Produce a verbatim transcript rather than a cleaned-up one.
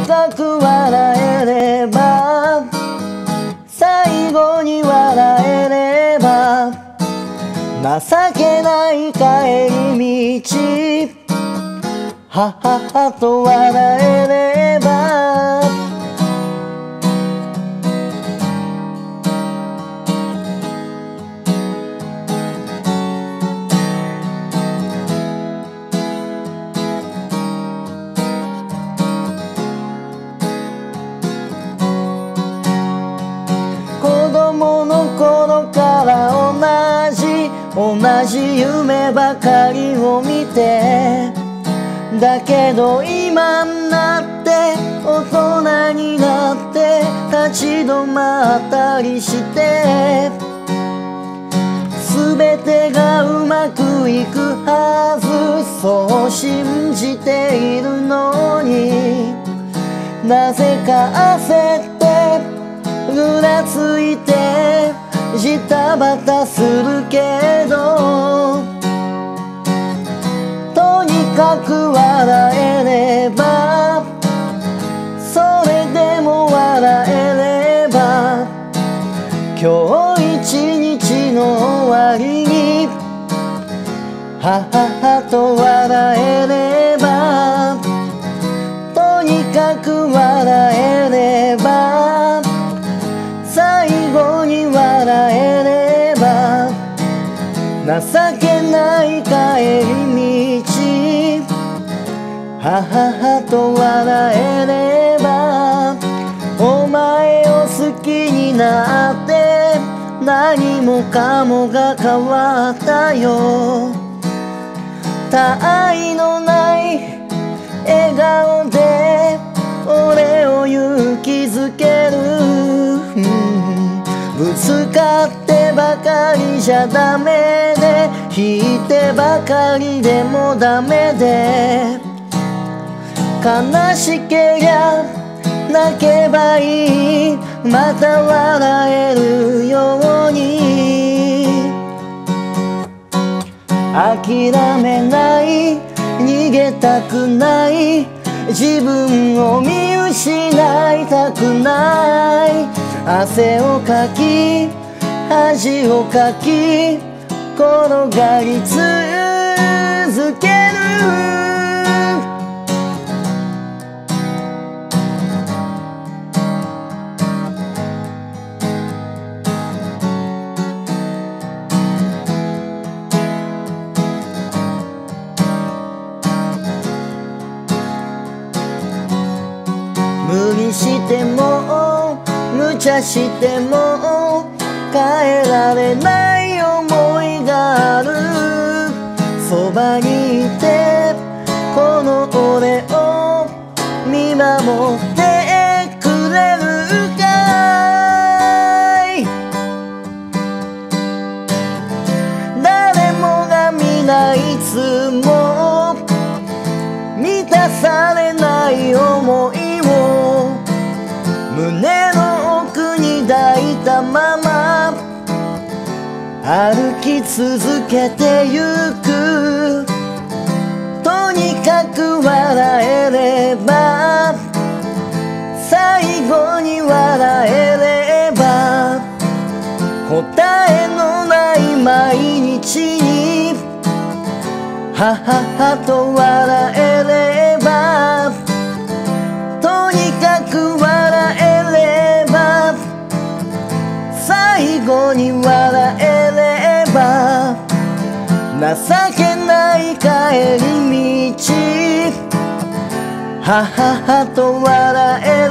かく笑えれば、最後に笑えれば、情けない帰り道、はははと笑えれば。子供の頃から同じ同じ夢ばかりを見て、だけど今になって大人になって立ち止まったりして、全てがうまくいくはずそう信じているのに、なぜか焦ってぐらついてジタバタするけど、とにかく笑えれば、それでも笑えれば、今日一日の終わりにはははと笑えれば、とにかく笑えれば、最後に笑えれば、情けない帰り道、はははと笑えれば。お前を好きになって何もかもが変わったよ。他愛のない笑顔で俺を勇気づける、うん、ぶつかってばかりじゃダメで、引いてばかりでもダメで、悲しけりゃ泣けばいい、また笑えるように。諦めない、逃げたくない、自分を見失いたくない。汗をかき恥をかき転がり続ける。無理しても無茶しても変えられない思いがある。そばにいてこの俺を見守ってくれるかい。誰もが皆いつも満たされない思いを胸の奥に抱いたまま歩き続けてゆく。とにかく笑えれば、最後に笑えれば、答えのない毎日にはははと笑えれば、とにかく笑えれば、最後に笑えれば、情けない帰り道、はははと笑え